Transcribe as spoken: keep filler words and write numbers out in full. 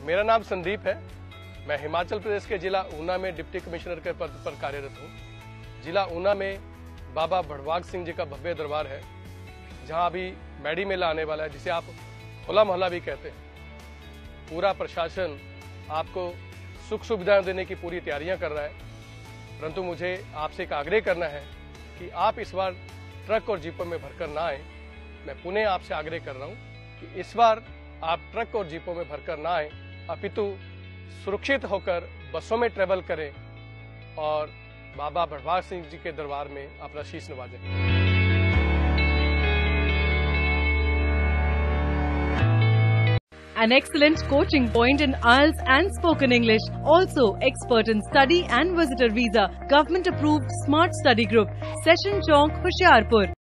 मेरा नाम संदीप है। मैं हिमाचल प्रदेश के जिला ऊना में डिप्टी कमिश्नर के पद पर कार्यरत हूँ। जिला ऊना में बाबा भड़वाग सिंह जी का भव्य दरबार है, जहाँ अभी मैडी मेला आने वाला है, जिसे आप होला मोहल्ला भी कहते हैं। पूरा प्रशासन आपको सुख सुविधाएं देने की पूरी तैयारियां कर रहा है, परंतु मुझे आपसे एक आग्रह करना है कि आप इस बार ट्रक और जीपों में भरकर ना आए। मैं पुनः आपसे आग्रह कर रहा हूँ कि इस बार आप ट्रक और जीपों में भरकर ना आए, अपितु सुरक्षित होकर बसों में ट्रेवल करें और बाबा भड़वाग सिंह जी के दरबार में अपना शीश नवाजें। An excellent coaching point in I E L T S and spoken English. Also expert in study and visitor visa. Government approved smart study group. Session Chowk, Hoshiarpur.